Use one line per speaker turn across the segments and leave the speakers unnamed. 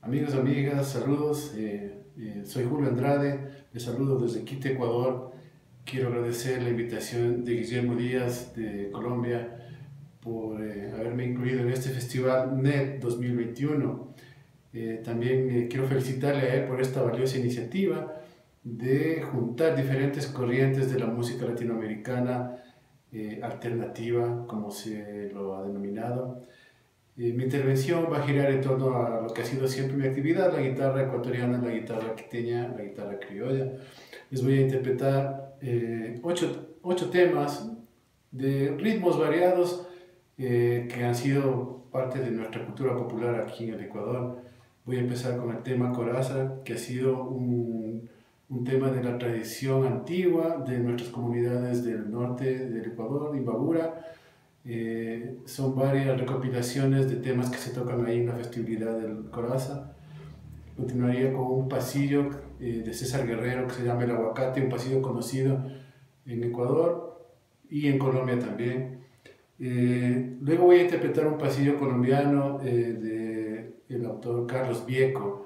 Amigos, amigas, saludos. Soy Julio Andrade, les saludo desde Quito, Ecuador. Quiero agradecer la invitación de Guillermo Díaz de Colombia por haberme incluido en este festival NET 2021. También quiero felicitarle a él por esta valiosa iniciativa de juntar diferentes corrientes de la música latinoamericana alternativa, como se lo ha denominado. Mi intervención va a girar en torno a lo que ha sido siempre mi actividad, la guitarra ecuatoriana, la guitarra quiteña, la guitarra criolla. Les voy a interpretar ocho temas de ritmos variados que han sido parte de nuestra cultura popular aquí en el Ecuador. Voy a empezar con el tema Coraza, que ha sido un tema de la tradición antigua de nuestras comunidades del norte del Ecuador, Imbabura. Son varias recopilaciones de temas que se tocan ahí en la festividad del Coraza. Continuaría con un pasillo de César Guerrero que se llama El Aguacate, un pasillo conocido en Ecuador y en Colombia también. Luego voy a interpretar un pasillo colombiano del autor Carlos Vieco.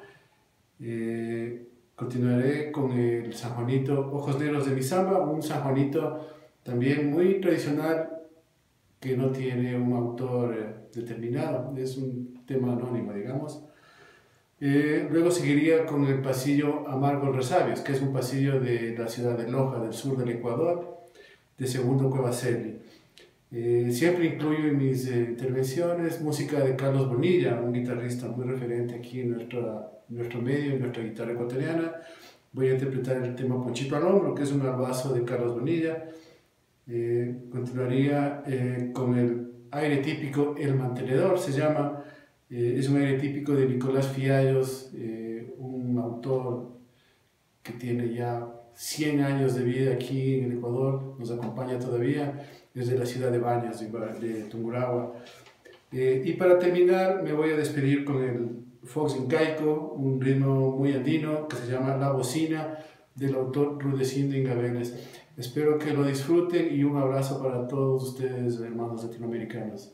Continuaré con el San Juanito Ojos Negros de mi Samba, un San Juanito también muy tradicional que no tiene un autor determinado, es un tema anónimo, digamos. Luego seguiría con el pasillo Amargos Resabios, que es un pasillo de la ciudad de Loja, del sur del Ecuador, de Segundo Cuevaceli. Siempre incluyo en mis intervenciones música de Carlos Bonilla, un guitarrista muy referente aquí en nuestro medio, en nuestra guitarra ecuatoriana. Voy a interpretar el tema Ponchito al Hombro, que es un albazo de Carlos Bonilla. Continuaría con el aire típico El Mantenedor, se llama. Es un aire típico de Nicolás Fiallos, un autor que tiene ya 100 años de vida aquí en el Ecuador, nos acompaña todavía desde la ciudad de Baños, de Tungurahua. Y para terminar me voy a despedir con el Fox Incaico, un ritmo muy andino que se llama La Bocina, del autor Rudecindo Ingabeles. Espero que lo disfruten y un abrazo para todos ustedes, hermanos latinoamericanos.